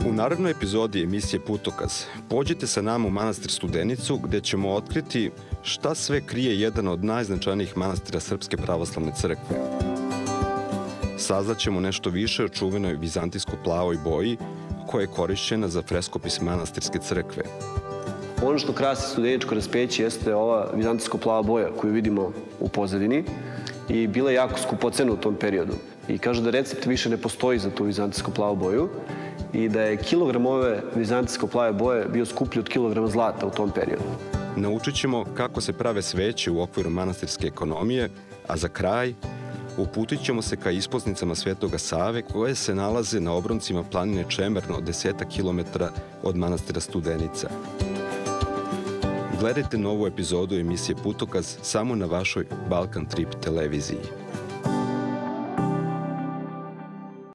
U narednoj epizodi emisije Putokaz pođite sa nama u manastir Studenicu gde ćemo otkriti šta sve krije jedan od najznačajnijih manastira Srpske pravoslavne crkve. Saznaćemo nešto više o čuvenoj vizantijsko-plavoj boji koja je korišćena za freskopis manastirske crkve. Ono što krasi Studeničko raspeće jeste ova vizantijsko-plava boja koju vidimo u pozadini i bila je jako skupocena u tom periodu. I kažu da recept više ne postoji za tu vizantijsko-plavu boju i da je kilogram ove vizantijsko-plave boje bio skuplji od kilograma zlata u tom periodu. Naučit ćemo kako se prave sveće u okviru manastirske ekonomije, a za kraj uputit ćemo se ka ispoznicama Svetoga Save koje se nalaze na obroncima planine Čemerno 10 km od manastira Studenica. Gledajte novu epizodu emisije Putokaz samo na vašoj Balkan Trip televiziji.